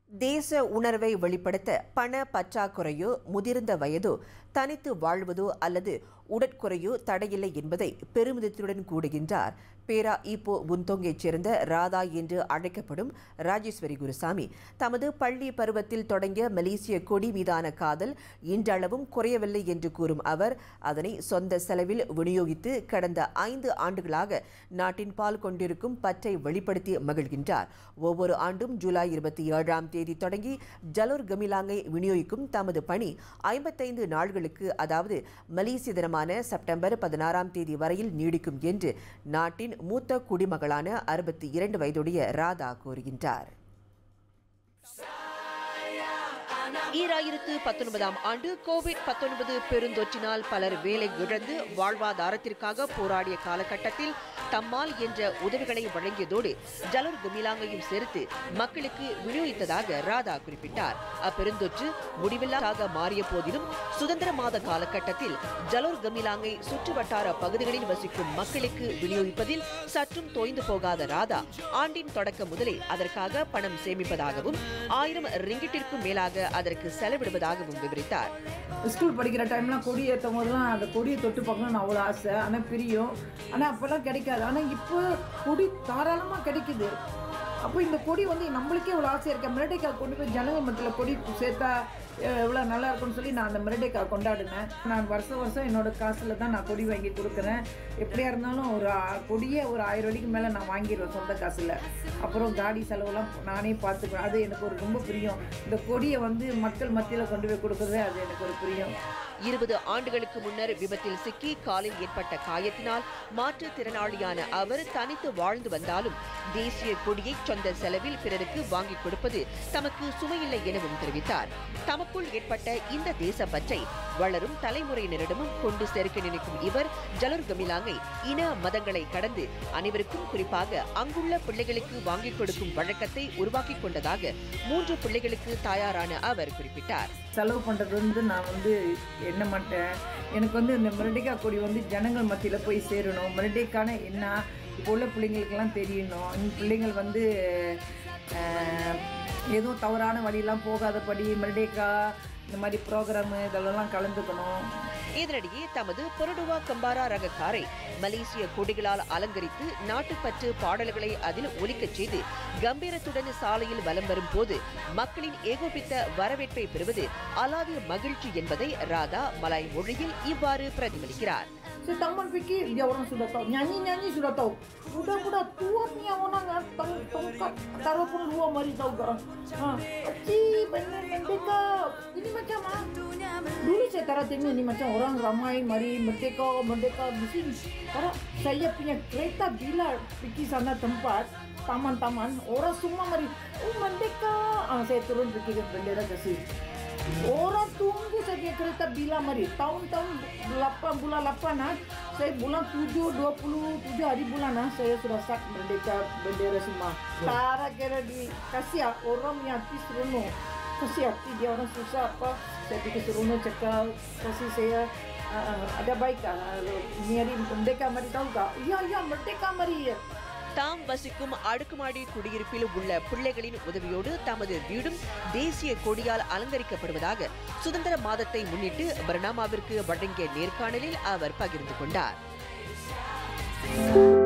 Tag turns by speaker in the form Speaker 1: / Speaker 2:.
Speaker 1: தேச உணர்வை வெளிப்படுத்த பண பற்றாக்குறையோ முதிர்ந்த வயதோ தனித்து வாழ்வதோ அல்லது உடற்குறையோ தடையில்லை என்பதை பெருமிதத்துடன் கூடுகின்றார் பேரா ஈப்போ புந்தோங்கைச் சேர்ந்த ராதா என்று அழைக்கப்படும் ராஜேஸ்வரி குருசாமி. தமது பள்ளி பருவத்தில் தொடங்கிய மலேசிய கொடி மீதான காதல் இன்றளவும் குறையவில்லை என்று கூறும் அவர் அதனை சொந்த செலவில் விநியோகித்து கடந்த 5 ஆண்டுகளாக நாட்டின் பால் கொண்டிருக்கும் பற்றை வெளிப்படுத்தி மகிழ்கின்றார். ஒவ்வொரு ஆண்டும் ஜூலை 27ஆம் தேதி தொடங்கி ஜலோர் கமிலாங்கை விநியோகிக்கும் தமது பணி 55 நாள்களுக்கு, அதாவது மலேசிய தினமான செப்டம்பர் 16ஆம் தேதி வரையில் நீடிக்கும் என்று நாட்டின் மூத்த குடிமகளான 62 வயதுடைய ராதா கூறுகின்றார். 2019ஆம் ஆண்டு கோவிட்-19 பெருந்தொற்றினால் பலர் வேலை இழந்து வாழ்வாதாரத்திற்காக போராடிய காலகட்டத்தில் தம்மால் என்ற உதவிகளை வழங்கியதோடு ஜலோர் கமிலாங்கையும் சேர்த்து மக்களுக்கு விநியோகித்ததாக ராதா குறிப்பிட்டார். அப்பெருந்தொற்று முடிவில்லாதாக மாறிய போதிலும் சுதந்திர மாத காலகட்டத்தில் ஜலோர் கமிலாங்கை சுற்றுவட்டார பகுதிகளில் வசிக்கும் மக்களுக்கு விநியோகிப்பதில் சற்றும் தோய்ந்து போகாத ராதா ஆண்டின் தொடக்க முதலே அதற்காக பணம் சேமிப்பதாகவும் 1000 ரிங்கிட்டிற்கும் மேலாக அதற்கு செலவிடுவதாகவும் விவரித்தார்.
Speaker 2: ஸ்கூல் படிக்கிற டைம்லாம் கொடி ஏற்றும் போதெல்லாம் அந்த கொடியை தொட்டு பார்க்கணும்னு அவ்வளோ ஆசை. ஆனால் பிரியும், ஆனால் அப்போல்லாம் கிடைக்காது. ஆனால் இப்போ கொடி தாராளமாக கிடைக்குது. அப்போ இந்த கொடி நம்மளுக்கே இவ்வளோ ஆசையாக இருக்கேன். மிரட்டைக்காய் கொண்டு போய் ஜனங்க மத்தியில் கொடி சேர்த்தா எவ்வளோ நல்லா இருக்கும்னு சொல்லி நான் அந்த மிரட்டைக்காய் கொண்டாடினேன். நான் வருஷம் என்னோட காசில் தான் நான் கொடி வாங்கி கொடுக்குறேன். எப்படியா இருந்தாலும் ஒரு கொடியே ஒரு 1000 வெள்ளிக்கு மேலே நான் வாங்கிடுவேன் சொந்த காசில். அப்புறம் காடி செலவெல்லாம் நானே பார்த்துக்குவேன். அது எனக்கு ஒரு ரொம்ப பிரியம். இந்த கொடியை மக்கள் மத்தியில் கொண்டு போய் கொடுக்குறதே அது எனக்கு ஒரு பிரியம்.
Speaker 1: 20 ஆண்டுகளுக்கு முன்னர் விபத்தில் சிக்கி காலில் ஏற்பட்ட காயத்தினால் மாற்றுத்திறனாளியான அவர் தனித்து வாழ்ந்து வந்தாலும் தேசிய கொடியை சொந்த செலவில் பிறருக்கு வாங்கி கொடுப்பது தமக்கு சுமையில்லை எனவும் தெரிவித்தார். தமக்குள் ஏற்பட்ட இந்த தேசப்பற்றை வளரும் தலைமுறையினரிடமும் கொண்டு சேர்க்க நினைக்கும் இவர் ஜலோர் கமிலாங்கை இன மதங்களை கடந்து அனைவருக்கும், குறிப்பாக அங்குள்ள பிள்ளைகளுக்கு வாங்கிக் கொடுக்கும் வழக்கத்தை உருவாக்கி கொண்டதாக 3 பிள்ளைகளுக்கு தாயாரான அவர் குறிப்பிட்டார்.
Speaker 2: செலவு பண்ணுறது நான் எண்ண மாட்டேன். எனக்கு இந்த மிரட்டைக்காய் கொடி ஜனங்கள் மத்தியில் போய் சேரணும். மிரட்டைக்கான என்ன இப்போ உள்ள பிள்ளைங்களுக்கெல்லாம் தெரியணும். இந்த பிள்ளைங்கள் எதுவும் தவறான வழியெல்லாம் போகாதபடி மிரட்டைக்காய் இந்த மாதிரி ப்ரோக்ராமு இதெல்லாம் கலந்துக்கணும்.
Speaker 1: இதனிடையே தமது பொருடுவா கம்பாரா ரக காரை மலேசிய கொடிகளால் அலங்கரித்து நாட்டுப்பற்று பாடல்களை அதில் ஒலிக்கச் செய்து கம்பீரத்துடன் சாலையில் வலம் வரும் போது மக்களின் ஏகோபித்த வரவேற்பை பெறுவது அலாதிய மகிழ்ச்சி என்பதை ராதா மலாய் மொழியில் இவ்வாறு பிரதிபலிக்கிறார்.
Speaker 2: Teman fikir dia orang sudah tahu, nyanyi sudah tahu. Budak-budak tua punya orang tongkat taruh pun 2 mari tahu ke. Kecil benar merdeka. Ini macam dulu saya taruh tengok ni macam orang ramai mari merdeka di sini. Karena saya punya kereta bila pergi sana tempat taman-taman orang semua mari merdeka. Saya turun pergi ke bendera kasih. Orang tunggu saja kereta bila mari. Tahun-tahun 8 bulan 8 saya bulan 7 27 hari bulan saya sudah start merdeka bendera semua. Tara kira dikasih orang yang hati seronok. Kasih hati dia orang susah apa. Saya pergi seronok cakap kasih saya ada baik ini hari merdeka mari tahu tak? Ya merdeka mari.
Speaker 1: தாம் வசிக்கும் அடுக்குமாடி குடியிருப்பில் உள்ள பிள்ளைகளின் உதவியோடு தமது வீடும் தேசிய கொடியால் அலங்கரிக்கப்படுவதாக சுதந்திர மாதத்தை முன்னிட்டு பர்னாமாவிற்கு வழங்கிய நேர்காணலில் அவர் பகிர்ந்து கொண்டார்.